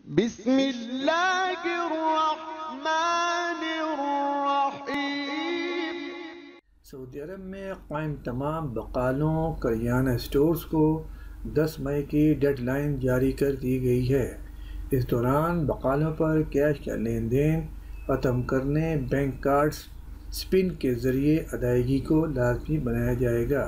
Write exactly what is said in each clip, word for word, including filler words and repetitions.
بسم اللہ الرحمن الرحیم۔ سعودی عرب میں قائم تمام بقالوں کریانہ اسٹورز کو دس مئی کی ڈیڈ لائن جاری کر دی گئی ہے۔ اس دوران بقالوں پر کیش کا لین دین ختم کرنے بینک کارڈز سپن کے ذریعے ادائیگی کو لازمی بنایا جائے گا۔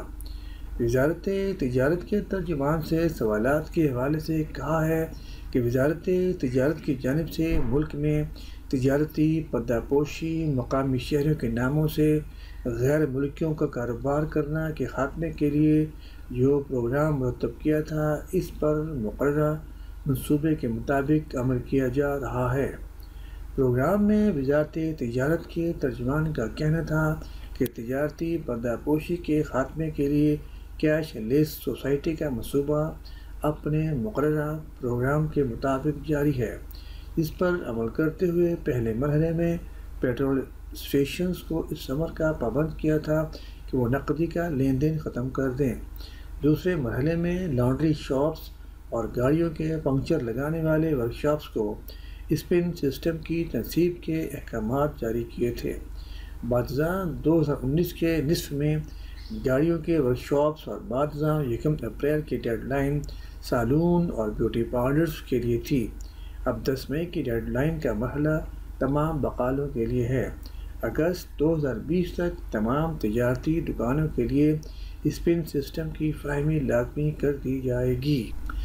وزارت تجارت کے ترجمان سے سوالات کے حوالے سے کہا ہے کہ وزارت تجارت کی جانب سے ملک میں تجارتی پردہ پوشی مقامی شہریوں کے ناموں سے غیر ملکیوں کا کاروبار کرنا کے خاتمے کے لیے جو پروگرام مرتب کیا تھا، اس پر مقررہ منصوبے کے مطابق عمل کیا جا رہا ہے۔ پروگرام میں وزارت تجارت کے ترجمان کا کہنا تھا کہ تجارتی پردہ پوشی کے خاتمے کے لیے کیش لیس سوسائٹی کا منصوبہ اپنے مقررہ پروگرام کے مطابق جاری ہے۔ اس پر عمل کرتے ہوئے پہلے مرحلے میں پیٹرول اسٹیشنز کو اس امر کا پابند کیا تھا کہ وہ نقدی کا لین دین ختم کر دیں۔ دوسرے مرحلے میں لانڈری شاپس اور گاڑیوں کے پنکچر لگانے والے ورکشاپس کو اسپن سسٹم کی تنصیب کے احکامات جاری کیے تھے۔ بعد ازاں دو ہزار انیس کے نصف میں گاڑیوں کے ورکشاپس اور بعد ازاں یکم اپریل کی ڈیڈ لائن سالون اور بیوٹی پارلرز کے لیے تھی۔ اب دس مئی کی ڈیڈ لائن کا مرحلہ تمام بقالوں کے لیے ہے۔ اگست دو ہزار بیس تک تمام تجارتی دکانوں کے لیے اسپن سسٹم کی فراہمی لازمی کر دی جائے گی۔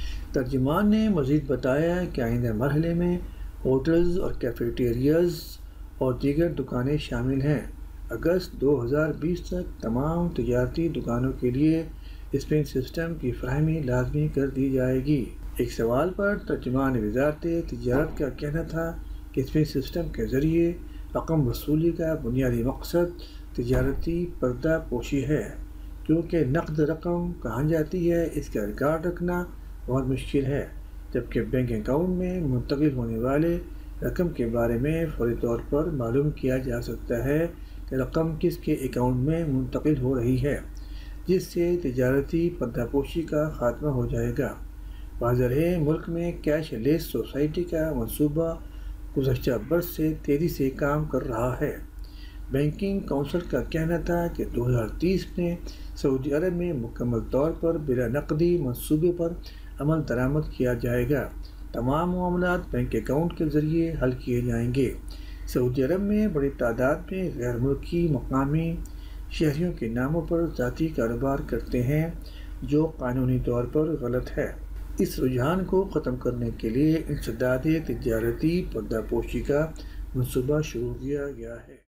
ترجمان نے مزید بتایا کہ آئندہ مرحلے میں ہوٹلز اور کیفیٹیریاز اور دیگر دکانیں شامل ہیں۔ اگست دو ہزار بیس تک تمام تجارتی دکانوں کے لیے اسپن سسٹم کی فراہمی لازمی کر دی جائے گی۔ ایک سوال پر ترجمان وزارت تجارت کا کہنا تھا کہ اسپن سسٹم کے ذریعے رقم وصولی کا بنیادی مقصد تجارتی پردہ پوشی ہے، کیونکہ نقد رقم کہاں جاتی ہے اس کا ریکارڈ رکھنا بہت مشکل ہے، جبکہ بینک اکاؤنٹ میں منتقل ہونے والے رقم کے بارے میں فوری طور پر معلوم کیا جا سکتا ہے کہ رقم کس کے اکاؤنٹ میں منتقل ہو رہی ہے، جس سے تجارتی پردہ پوشی کا خاتمہ ہو جائے گا۔ واضح ہے، ملک میں کیش لیس سوسائٹی کا منصوبہ گزشتہ برس سے تیزی سے کام کر رہا ہے۔ بینکنگ کونسل کا کہنا تھا کہ دو ہزار تیس میں سعودی عرب میں مکمل طور پر بلا نقدی منصوبے پر عمل درآمد کیا جائے گا۔ تمام معاملات بینک اکاؤنٹ کے ذریعے حل کیے جائیں گے۔ سعودی عرب میں بڑی تعداد میں غیر ملکی مقامی شہریوں کے ناموں پر ذاتی کاروبار کرتے ہیں، جو قانونی طور پر غلط ہے۔ اس رجحان کو ختم کرنے کے لیے انسداد تجارتی پردہ پوشی کا منصوبہ شروع کیا گیا ہے۔